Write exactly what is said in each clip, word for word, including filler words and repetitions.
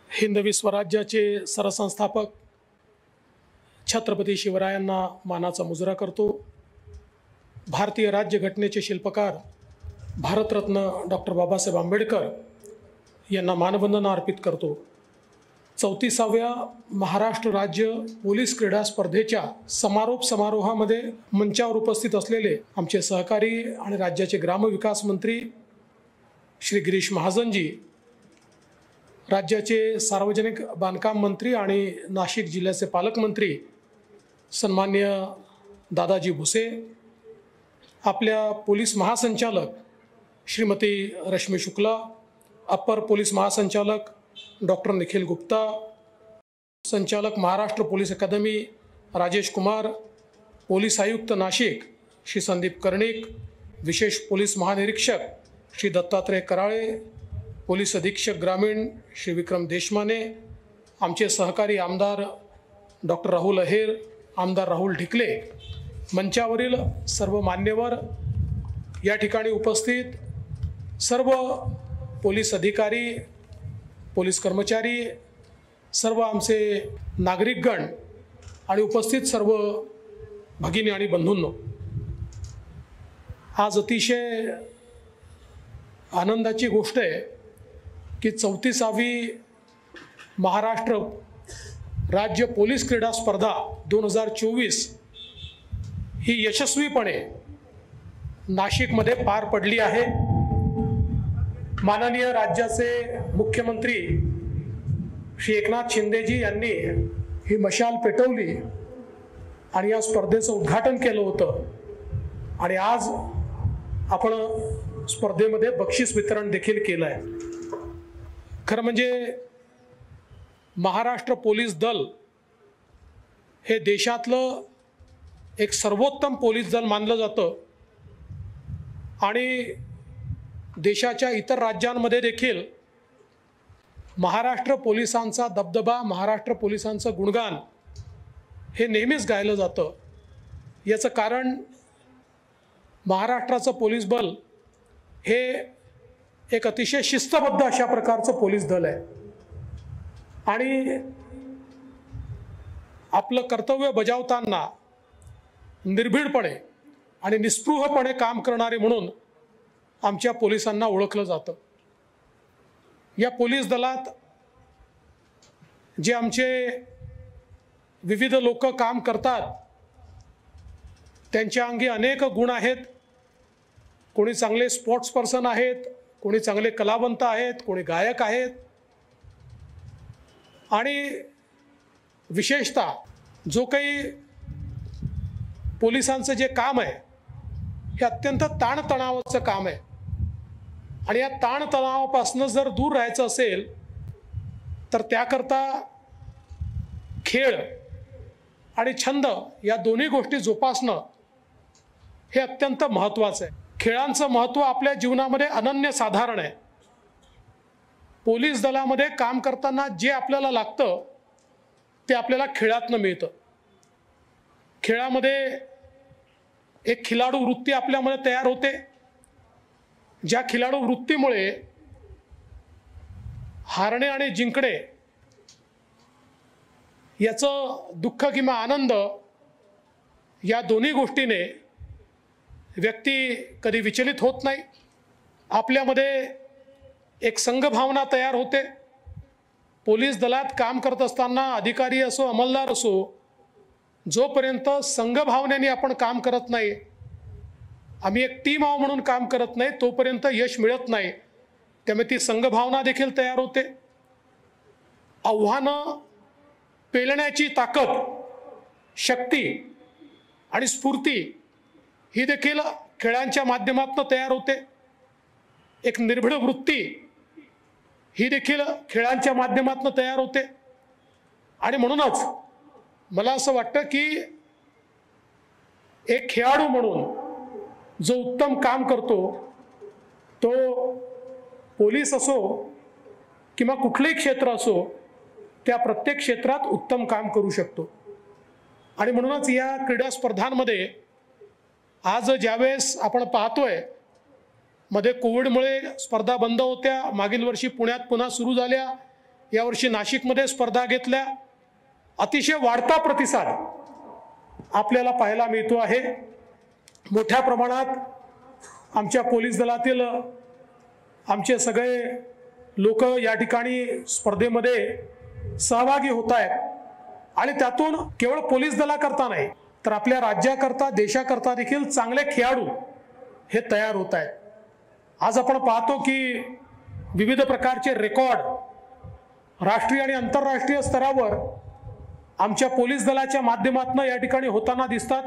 हिंदवी स्वराज्याचे सरसंस्थापक छत्रपती शिवरायांना मानाचा मुजरा करतो। भारतीय राज्यघटनेचे शिल्पकार भारतरत्न डॉक्टर बाबासाहेब आंबेडकर यांना मानवंदना अर्पित करतो। चौतीसाव्या महाराष्ट्र राज्य पोलीस क्रीडा स्पर्धेच्या समारोप समारोहामध्ये मंचावर उपस्थित असलेले आमचे सहकारी आणि राज्याचे ग्रामविकास मंत्री श्री गिरीश महाजनजी, राज्याचे सार्वजनिक बांधकाम मंत्री आणि नाशिक जिल्ह्याचे पालकमंत्री सन्माननीय दादाजी भुसे, आपल्या पोलीस महासंचालक श्रीमती रश्मी शुक्ला, अपर पोलीस महासंचालक डॉक्टर निखिल गुप्ता, संचालक महाराष्ट्र पोलीस अकादमी राजेश कुमार, पोलीस आयुक्त नाशिक श्री संदीप कर्णिक, विशेष पोलीस महानिरीक्षक श्री दत्तात्रय कराळे, पोलीस अधीक्षक ग्रामीण श्री विक्रम देशमाने, आमचे सहकारी आमदार डॉक्टर राहुल अहेर, आमदार राहुल ढिकले, मंचावरील सर्व मान्यवर, या ठिकाणी उपस्थित सर्व पोलीस अधिकारी, पोलीस कर्मचारी, सर्व आमचे नागरिकगण आणि उपस्थित सर्व भगिनी आणि बंधूंनो, आज अतिशय आनंदाची गोष्ट आहे की चौतीसावी महाराष्ट्र राज्य पोलीस क्रीडा स्पर्धा दोन हजार चोवीस ही यशस्वीपणे नाशिकमध्ये पार पडली आहे। माननीय राज्याचे मुख्यमंत्री श्री एकनाथ शिंदेजी यांनी ही मशाल पेटवली आणि या स्पर्धेचं उद्घाटन केलं होतं आणि आज आपण स्पर्धेमध्ये बक्षीस वितरण देखील केलं आहे। खरं म्हणजे महाराष्ट्र पोलीस दल हे देशातलं एक सर्वोत्तम पोलीस दल मानलं जातं आणि देशाच्या इतर राज्यांमध्ये देखील महाराष्ट्र पोलिसांचा दबदबा, महाराष्ट्र पोलिसांचं गुणगान हे नेहमीच गायलं जातं। याचं कारण महाराष्ट्राचं पोलीस बल हे एक अतिशय शिस्तबद्ध अशा प्रकारचं पोलीस दल आहे आणि आपलं कर्तव्य बजावताना निर्भीडपणे आणि निस्पृहपणे काम करणारे म्हणून आमच्या पोलिसांना ओळखलं जातं। या पोलीस दलात जे आमचे विविध लोक काम करतात त्यांच्या अंगी अनेक गुण आहेत। कोणी चांगले स्पोर्ट्स पर्सन आहेत, कोणी चांगले कलावंत आहेत, कोणी गायक आहेत आणि विशेषतः जो काही पोलिसांचं जे काम आहे हे अत्यंत ताणतणावाचं काम आहे आणि या ताणतणावापासून जर दूर राहायचं असेल तर त्याकरता खेळ आणि छंद या दोन्ही गोष्टी जोपासणं हे अत्यंत महत्त्वाचं आहे। खेळांचं महत्त्व आपल्या जीवनामध्ये अनन्यसाधारण आहे। पोलीस दलामध्ये काम करताना जे आपल्याला लागतं ते आपल्याला खेळातनं मिळतं। खेळामध्ये एक खिलाडू वृत्ती आपल्यामध्ये तयार होते, ज्या खिलाडू वृत्तीमुळे हारणे आणि जिंकणे याचं दुःख किंवा आनंद या दोन्ही गोष्टीने व्यक्ती कधी विचलित होत नाही। आपल्यामध्ये एक संघभावना तयार होते। पोलीस दलात काम करत असताना अधिकारी असो, अंमलदार असो, जोपर्यंत संघभावनेने आपण काम करत नाही, आम्ही एक टीम आहो म्हणून काम करत नाही, तोपर्यंत यश मिळत नाही। त्यामुळे ती संघभावना देखील तयार होते। आव्हानं पेलण्याची ताकद, शक्ती आणि स्फूर्ती ही देखील खेळांच्या माध्यमातून तयार होते। एक निर्भीड वृत्ती ही देखील खेळांच्या माध्यमातून तयार होते आणि म्हणूनच मला असं वाटतं की एक खेळाडू म्हणून जो उत्तम काम करतो तो पोलीस असो किंवा कुठलेही क्षेत्र असो, त्या प्रत्येक क्षेत्रात उत्तम काम करू शकतो। आणि म्हणूनच या क्रीडा स्पर्धांमध्ये आज ज्यावेळेस आपण पाहतोय मध्ये कोविडमुळे स्पर्धा बंद होत्या, मागील वर्षी पुण्यात पुन्हा सुरू झाल्या, यावर्षी नाशिकमध्ये स्पर्धा घेतल्या, अतिशय वाढता प्रतिसाद आपल्याला पाहायला मिळतो आहे। मोठ्या प्रमाणात आमच्या पोलीस दलातील आमचे सगळे लोक या ठिकाणी स्पर्धेमध्ये सहभागी होत आहेत आणि त्यातून केवळ पोलीस दलाकरता नाही तर आपल्या राज्याकरता देशाकरता देखील चांगले खेळाडू हे तयार होत आहेत। आज आपण पाहतो की विविध प्रकारचे रेकॉर्ड राष्ट्रीय आणि आंतरराष्ट्रीय स्तरावर आमच्या पोलीस दलाच्या माध्यमातून या ठिकाणी होताना दिसतात।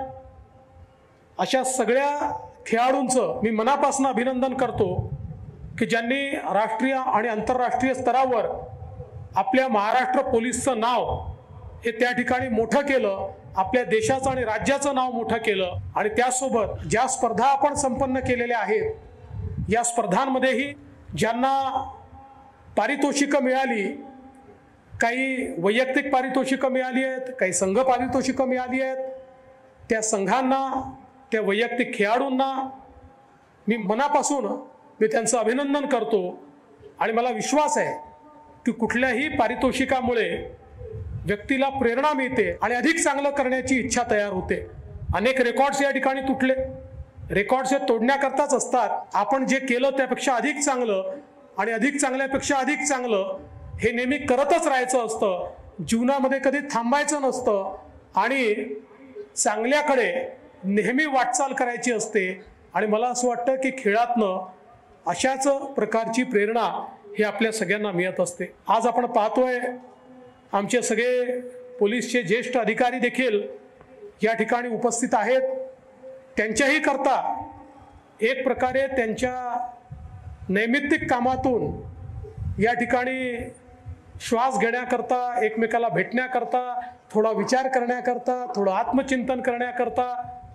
अशा सगळ्या खेळाडूंचं मी मनापासून अभिनंदन करतो की ज्यांनी राष्ट्रीय आणि आंतरराष्ट्रीय स्तरावर आपल्या महाराष्ट्र पोलीसचं नाव हे त्या ठिकाणी मोठं केलं, आपल्या देशाचं आणि राज्याचं नाव मोठं केलं। आणि त्यासोबत ज्या स्पर्धा आपण संपन्न केलेल्या आहेत, या स्पर्धांमध्येही ज्यांना पारितोषिकं मिळाली, काही वैयक्तिक पारितोषिकं मिळाली आहेत, काही संघ पारितोषिकं मिळाली आहेत, त्या संघांना, त्या वैयक्तिक खेळाडूंना मी मनापासून मी त्यांचं अभिनंदन करतो। आणि मला विश्वास आहे की कुठल्याही पारितोषिकामुळे व्यक्तीला प्रेरणा मिळते आणि अधिक चांगलं करण्याची इच्छा तयार होते। अनेक रेकॉर्ड्स या ठिकाणी तुटले, रेकॉर्ड्स हे तोडण्याकरताच असतात। आपण जे केलं त्यापेक्षा अधिक चांगलं आणि अधिक चांगल्यापेक्षा अधिक चांगलं हे नेहमी करतच राहायचं असतं। जीवनामध्ये कधी थांबायचं नसतं आणि चांगल्याकडे नेहमी वाटचाल करायची असते। आणि मला असं वाटतं की खेळातनं अशाच प्रकारची प्रेरणा ही आपल्या सगळ्यांना मिळत असते। आज आपण पाहतोय आमचे सगळे पोलीसचे ज्येष्ठ अधिकारी देखील या ठिकाणी उपस्थित आहेत। त्यांच्याही करता एक प्रकारे त्यांच्या नैमित्तिक कामातून या ठिकाणी श्वास घेण्याकरता, एकमेकाला भेटण्याकरता, थोडा विचार करण्याकरता, थोडं आत्मचिंतन करण्याकरता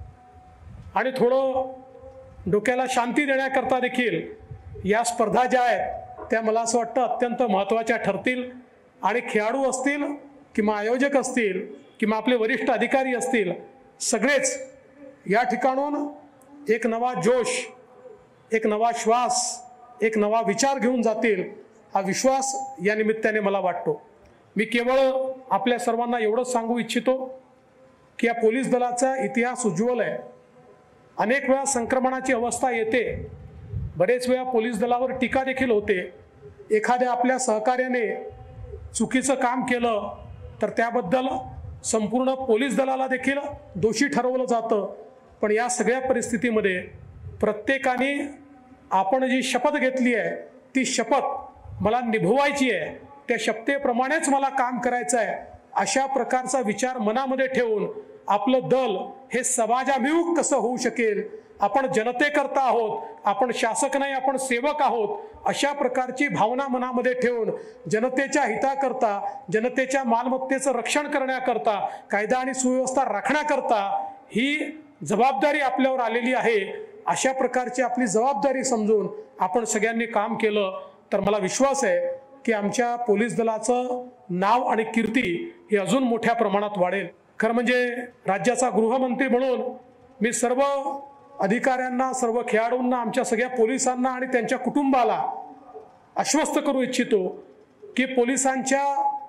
आणि थोडं डोक्याला शांती देण्याकरता देखील या स्पर्धा ज्या आहेत त्या मला असं वाटतं अत्यंत महत्त्वाच्या ठरतील। आणि खेळाडू असतील किंवा आयोजक असतील किंवा आपले वरिष्ठ अधिकारी असतील, सगळेच या ठिकाणून एक नवा जोश, एक नवा श्वास, एक नवा विचार घेऊन जातील, हा विश्वास या निमित्ताने मला वाटतो। मी केवळ आपल्या सर्वांना एवढंच सांगू इच्छितो की या पोलीस दलाचा इतिहास उज्ज्वल आहे। अनेक वेळा संक्रमणाची अवस्था येते, बरेच वेळा पोलीस दलावर टीका देखील होते। एखाद्या आपल्या सहकार्याने चुकीचं काम केलं तर त्याबद्दल संपूर्ण पोलीस दलाला देखील दोषी ठरवलं जातं। पण या सगळ्या परिस्थितीमध्ये प्रत्येकाने आपण जी शपथ घेतली आहे ती शपथ मला निभवायची आहे, त्या शपथेप्रमाणेच मला काम करायचं आहे, अशा प्रकारचा विचार मनामध्ये ठेवून आपलं दल हे समाजाभिमुख कसं होऊ शकेल, आपण जनतेकरता आहोत, आपण शासक नाही, आपण सेवक आहोत, अशा प्रकारची भावना मनामध्ये ठेवून जनतेच्या हिताकरता, जनतेच्या मालमत्तेचं रक्षण करण्याकरता, कायदा आणि सुव्यवस्था राखण्याकरता ही जबाबदारी आपल्यावर आलेली आहे। अशा प्रकारची आपली जबाबदारी समजून आपण सगळ्यांनी काम केलं तर मला विश्वास आहे की आमच्या पोलीस दलाचं नाव आणि कीर्ती ही अजून मोठ्या प्रमाणात वाढेल। खरं म्हणजे राज्याचा गृहमंत्री म्हणून मी सर्व अधिकाऱ्यांना, सर्व खेळाडूंना, आमच्या सगळ्या पोलिसांना आणि त्यांच्या कुटुंबाला आश्वस्त करू इच्छितो की पोलिसांच्या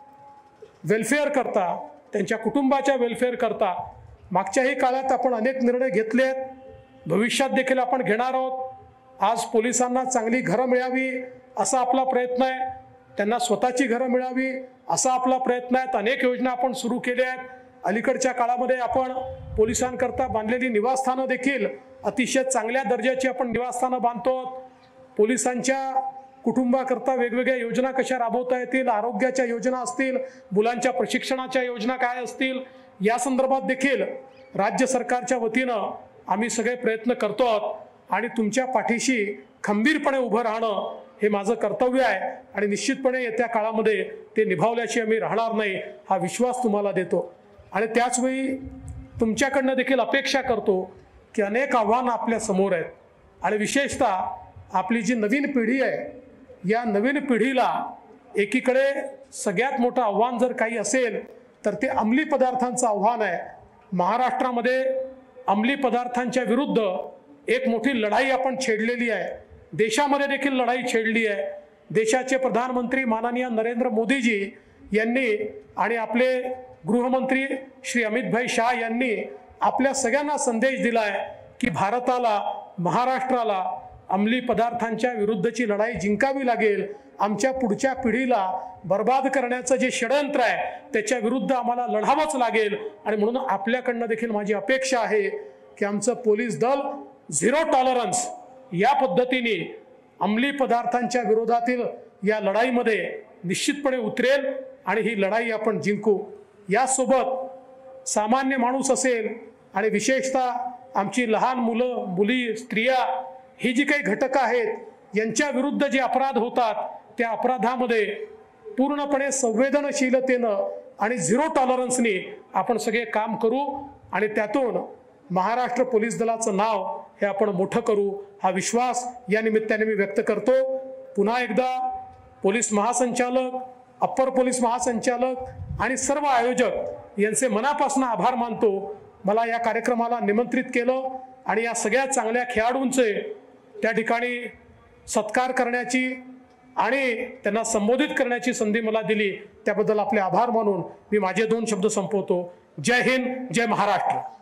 वेलफेअर करता, त्यांच्या कुटुंबाच्या वेलफेअर करता मागच्याही काळात आपण अनेक निर्णय घेतले आहेत, भविष्यात देखील आपण घेणार आहोत। आज पोलिसांना चांगली घरं मिळावी असा आपला प्रयत्न आहे, त्यांना स्वतःची घरं मिळावी असा आपला प्रयत्न आहे। अनेक योजना आपण सुरू केल्या आहेत। अलीकडच्या काळामध्ये आपण पोलिसांकरता बांधलेली निवासस्थानं देखील अतिशय चांगल्या दर्जाची आपण निवासस्थानं बांधतो। पोलिसांच्या कुटुंबाकरता वेगवेगळ्या योजना कशा राबवता येतील, आरोग्याच्या योजना असतील, मुलांच्या प्रशिक्षणाच्या योजना काय असतील, या संदर्भात देखील राज्य सरकारच्या वतीनं आम्ही सगळे प्रयत्न करतो आहोत। आणि तुमच्या पाठीशी खंबीरपणे उभं राहणं हे माझं कर्तव्य आहे आणि निश्चितपणे येत्या काळामध्ये ते निभावल्याशी आम्ही राहणार नाही, हा विश्वास तुम्हाला देतो। आणि त्याचवेळी तुमच्याकडनं देखील अपेक्षा करतो की अनेक आव्हानं आपल्या समोर आहेत आणि विशेषतः आपली जी नवीन पिढी आहे, या नवीन पिढीला एकीकडे सगळ्यात मोठं आव्हान जर काही असेल तर ते अंमली पदार्थांचं आव्हान आहे। महाराष्ट्रामध्ये अंमली पदार्थांच्या विरुद्ध एक मोठी लढाई आपण छेडलेली आहे, देशामध्ये देखील लढाई छेडली आहे। देशाचे प्रधानमंत्री माननीय नरेंद्र मोदीजी यांनी आणि आपले गृहमंत्री श्री अमित भाई शाह यांनी आपल्या सगळ्यांना संदेश दिलाय की भारताला, महाराष्ट्राला अंमली पदार्थांच्या विरुद्धची लढाई जिंकावी लागेल। आमच्या पुढच्या पिढीला बर्बाद करण्याचं जे षडयंत्र आहे त्याच्या विरुद्ध आम्हाला लढावंच लागेल। आणि म्हणून आपल्याकडनं देखील माझी अपेक्षा आहे की आमचं पोलीस दल झिरो टॉलरन्स या पद्धतीने अंमली पदार्थांच्या विरोधातील या लढाईमध्ये निश्चितपणे उतरेल आणि ही लढाई आपण जिंकू। यासोबत सामान्य माणूस असेल आणि विशेषतः आमची लहान मुलं, मुली, स्त्रिया ही जी काही घटकं आहेत यांच्या विरुद्ध जे अपराध होतात त्या अपराधामध्ये पूर्णपणे संवेदनशीलतेनं आणि झिरो टॉलरन्सने आपण सगळे काम करू आणि त्यातून महाराष्ट्र पोलीस दलाचं नाव हे आपण मोठं करू, हा विश्वास या निमित्ताने मी व्यक्त करतो। पुन्हा एकदा पोलीस महासंचालक, अप्पर पोलीस महासंचालक आणि सर्व आयोजक यांचे मनापासून आभार मानतो। मला या कार्यक्रमाला निमंत्रित केलं आणि या सगळ्या चांगल्या खेळाडूंचे त्या ठिकाणी सत्कार करण्याची आणि त्यांना संबोधित करण्याची संधी मला दिली, त्याबद्दल आपले आभार मानून मी माझे दोन शब्द संपवतो। जय हिंद, जय महाराष्ट्र।